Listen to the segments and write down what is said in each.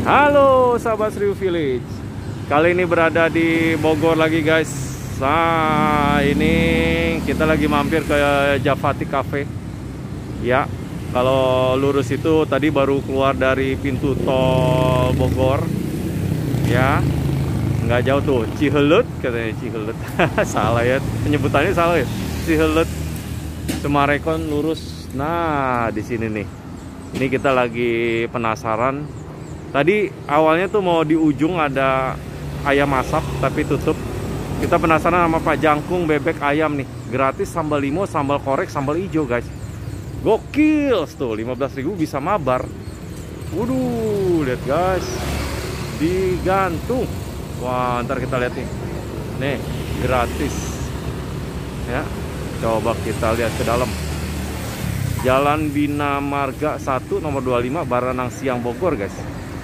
Halo sahabat Seribu Village. Kali ini berada di Bogor lagi guys. Nah, ini kita lagi mampir ke Javati Cafe. Ya, kalau lurus itu tadi baru keluar dari pintu tol Bogor. Ya, nggak jauh tuh, Cihelut katanya, Cihelut. Salah ya, penyebutannya salah ya. Cihelut Semarekon lurus. Nah, di sini nih. Ini kita lagi penasaran. Tadi awalnya tuh mau di ujung ada ayam masak tapi tutup. Kita penasaran sama Pak Jangkung bebek ayam nih. Gratis sambal limo, sambal korek, sambal hijau guys. Gokil tuh, 15.000 bisa mabar. Waduh, lihat guys. Digantung. Wah, ntar kita lihat nih. Nih, gratis. Ya. Coba kita lihat ke dalam. Jalan Bina Marga 1 nomor 25 Baranang Siang Bogor guys.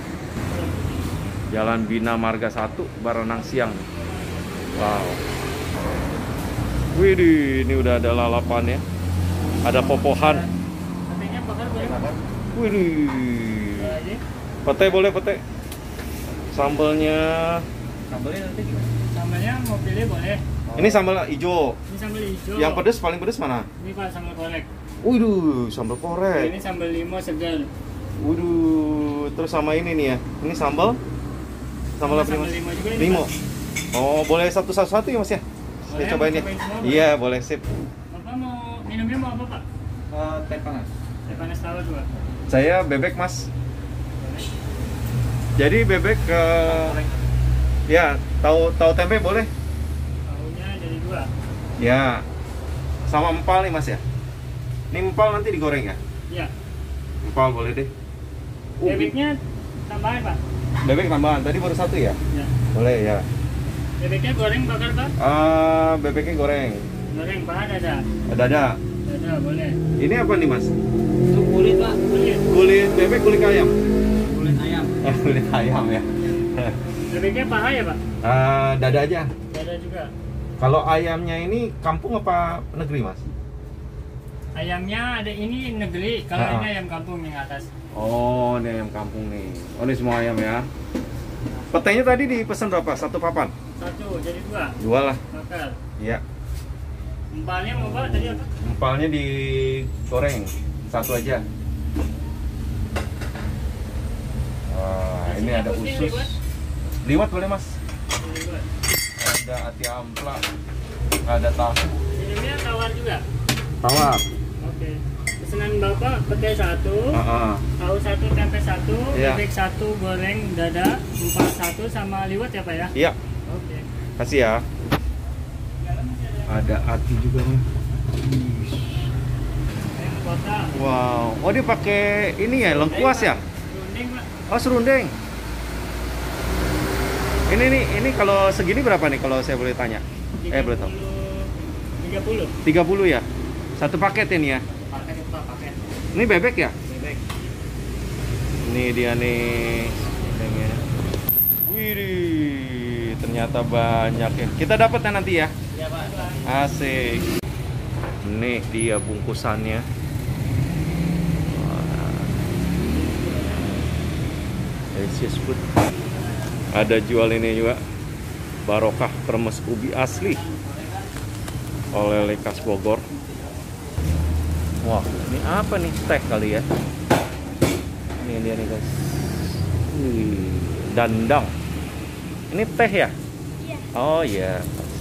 Jalan Bina Marga 1 Baranang Siang. Wow. Widih, ini udah ada lalapannya. Ada popohan. Widih. Pete boleh pete. Sambalnya. Sambalnya nanti gimana? Sambalnya mau pilih boleh. Ini sambal hijau. Ini sambal hijau. Yang pedes paling pedes mana? Ini Pak sambal korek. Waduh, sambal korek. Ini sambal limo segar. Waduh, terus sama ini nih ya. Ini sambal. Sambal apa Sambal nih, limo Mas? juga ini, Limo. Pak. Oh, boleh satu-satu ya Mas ya? Boleh, Saya cobain ya. cobain semua, boleh. Iya, boleh sip. Bapak mau minumnya mau apa Pak? Teh panas. Teh panas tawar juga. Saya bebek Mas. Jadi bebek ke ya, tahu tempe boleh? Tahunya jadi 2. Ya. Sama empal nih Mas ya. Ini empal nanti digoreng ya? Iya. Empal boleh deh. Bebeknya tambahan Pak. Bebek tambahan. Tadi baru satu ya? Ya. Boleh ya. Bebeknya goreng bakar Pak? Bebeknya goreng. Goreng Pak ada. Dada. Ada boleh. Ini apa nih Mas? Itu kulit Pak. Kulit. Kulit bebek, kulit ayam. Kulit ayam. Kulit ayam ya. Bebeknya paha ya Pak? Dada aja. Ada juga. Kalau ayamnya ini kampung apa negeri Mas? Ayamnya ada ini negeri, kalau ini ayam kampung yang atas. Oh, ini ayam kampung nih. Oh, ini semua ayam ya. Petenya tadi dipesan berapa? Satu papan? 1, jadi 2. 2 lah. Bakar. Iya. Empalnya mau Pak tadi apa? Empalnya digoreng. Satu aja. Wah, ini ada Putih, usus. liwat. Liwat boleh Mas? Liwat. Ada ati ampla. Ada tahu. Minumnya tawar juga? Tawar. Oke. Pesanan Bapak pete 1, tahu 1, tempe 1, Iya. bebek 1, goreng, dada, empal 1 sama liwat ya Pak ya? Iya. Oke. Kasih ya. Ada ati juga nih. Ayam kota. Wow. Oh, dia pakai ini ya, lengkuas ya? Runding Pak. Oh, serundeng. Ini kalau segini berapa nih kalau saya boleh tanya? Boleh tahu. 30. 30 ya? Satu paket ini ya? Paket itu Pak, paket. Ini bebek ya? Bebek. Ini dia nih. Serundengnya. Wih, ternyata banyak ya. Kita dapatnya nanti ya? Ya Pak. Asik. Nih dia bungkusannya. Delicious food. Ada jual ini juga. Barokah kremes ubi asli. Oleh khas Bogor. Wah, ini apa nih? Teh kali ya? Ini dia nih guys. Wih, dandang. Ini teh ya? Iya. Oh iya.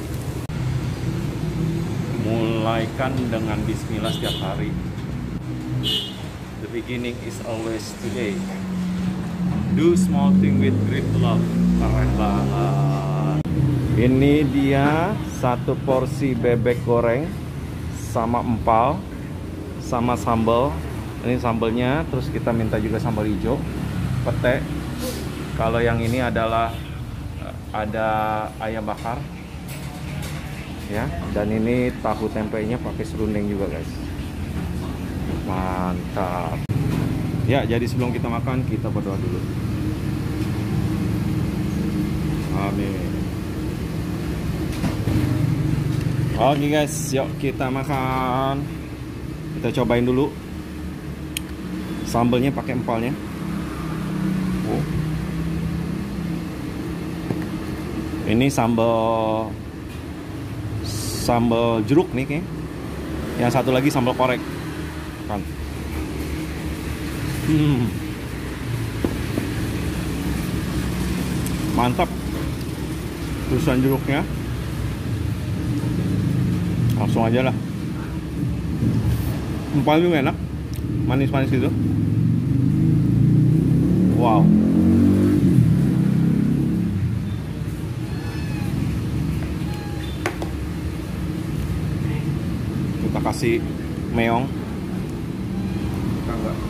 Mulaikan dengan bismillah setiap hari. The beginning is always today. Do small thing with great love. Keren banget. Ini dia satu porsi bebek goreng sama empal sama sambal. Ini sambalnya, terus kita minta juga sambal hijau, pete. Kalau yang ini adalah ada ayam bakar. Ya, dan ini tahu tempenya pakai serundeng juga guys. Mantap. Ya, jadi sebelum kita makan kita berdoa dulu. Amin. Oke guys, yuk kita makan. Kita cobain dulu. Sambalnya pakai empalnya. Oh. Ini sambal jeruk nih kayaknya. Yang satu lagi sambal korek. Kan. Mantap. Tulisan jeruknya. Langsung aja lah. Empalnya juga enak. Manis-manis gitu. Wow. Kita kasih meong. Enggak.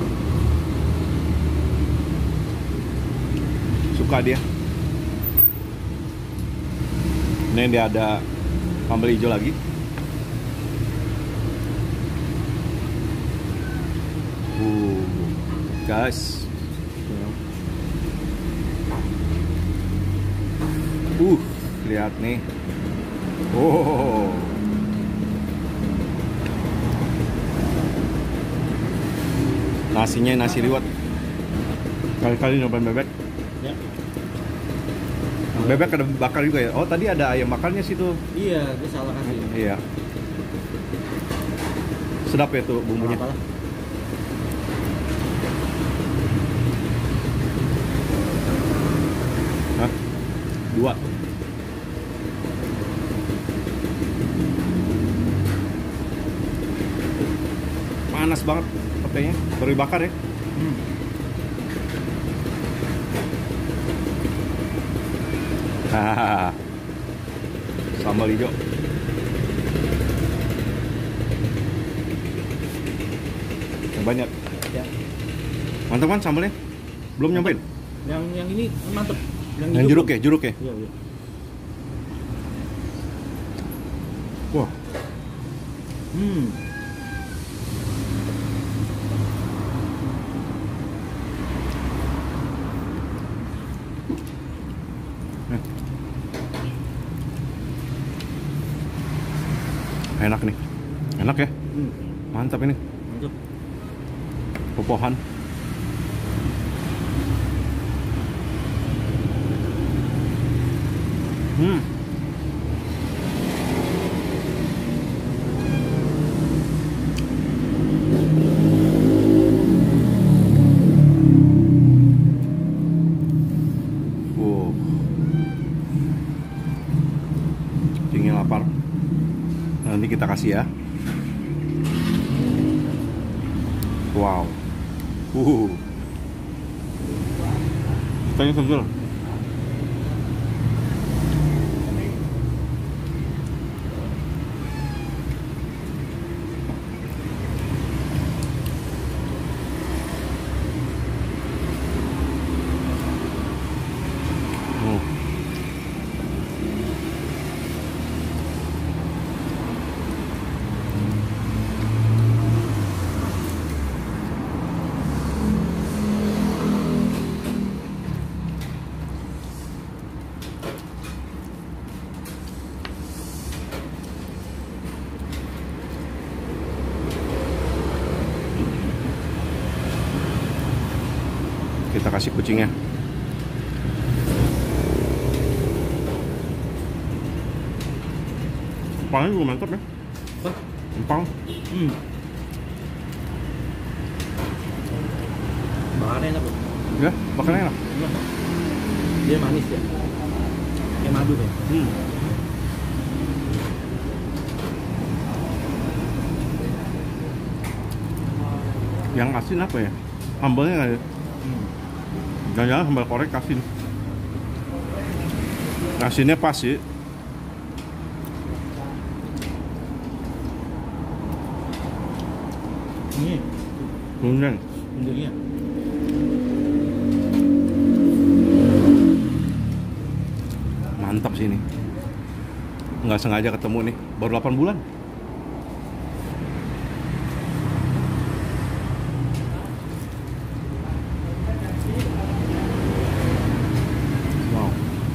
Suka dia. Ini dia ada sambal hijau lagi. Guys. Lihat nih. Oh. Nasinya nasi liwet. Kali-kali nyobain bebek. Ya. Bebek ada bakar juga ya? Oh, tadi ada ayam bakarnya situ. Iya, gue salah kasih. Iya. Sedap ya tuh bumbunya. Apalah. Hah? 2. Panas banget petenya, baru dibakar ya. Hahaha. Sambal hijau. Yang banyak. Ya. Mantap kan sambalnya? Belum nyobain? Yang ini mantep. Yang hijau jeruk belum? ya, jeruk ya. Iya, iya. Wah, enak nih. Enak ya? Mantap ini. Mantap. Popohan. Wow. Dingin lapar. Nanti kita kasih ya. Wow. Tanya Samsul. Kita kasih kucingnya. Empangnya juga mantap ya. Hah? Empang. Bahannya enak loh. Ya, makannya enak. Enak. Dia manis ya. Kayak madu deh. Yang asin apa ya? Sambalnya nggak ada. Jangan-jangan sambal korek asin. Asinnya pas sih. Ini Bundeng. bundanya. Mantap sih ini. Nggak sengaja ketemu nih. Baru 8 bulan. Wow.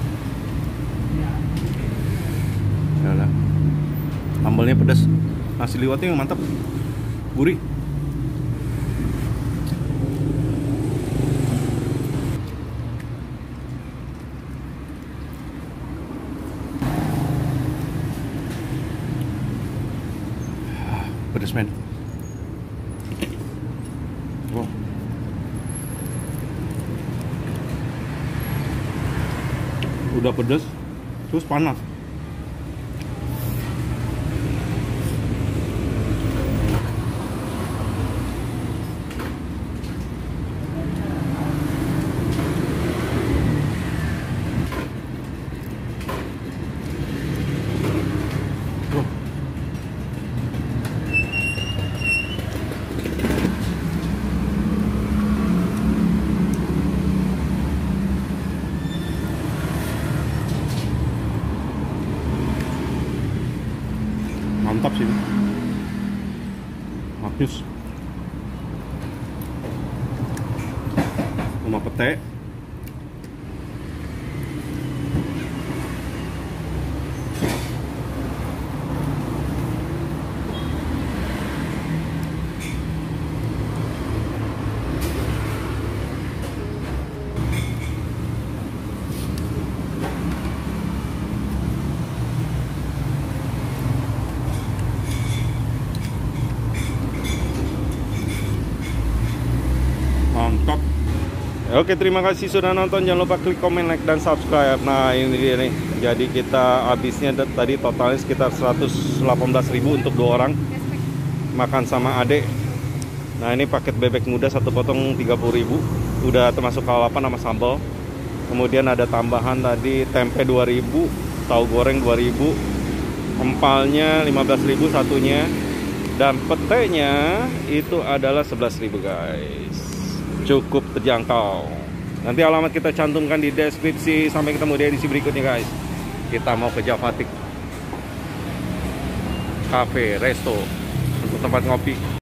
Yalah. Sambalnya pedas. Nasi liwetnya yang mantap. Gurih. men. Wow. Udah pedes, terus panas. Mantap sih, manis, sama pete. Mantap. Oke, terima kasih sudah nonton. Jangan lupa klik komen, like, dan subscribe. Nah, ini dia nih. Jadi kita habisnya tadi totalnya sekitar 118.000 untuk 2 orang makan sama adek. Nah, ini paket bebek muda 1 potong 30.000. Udah termasuk lalapan sama sambal. Kemudian ada tambahan tadi tempe 2.000, tahu goreng 2.000, empalnya 15.000 satunya, dan petenya itu adalah 11.000 guys. Cukup terjangkau. Nanti alamat kita cantumkan di deskripsi. Sampai ketemu di edisi berikutnya guys. Kita mau ke Javatic Cafe Resto untuk tempat ngopi.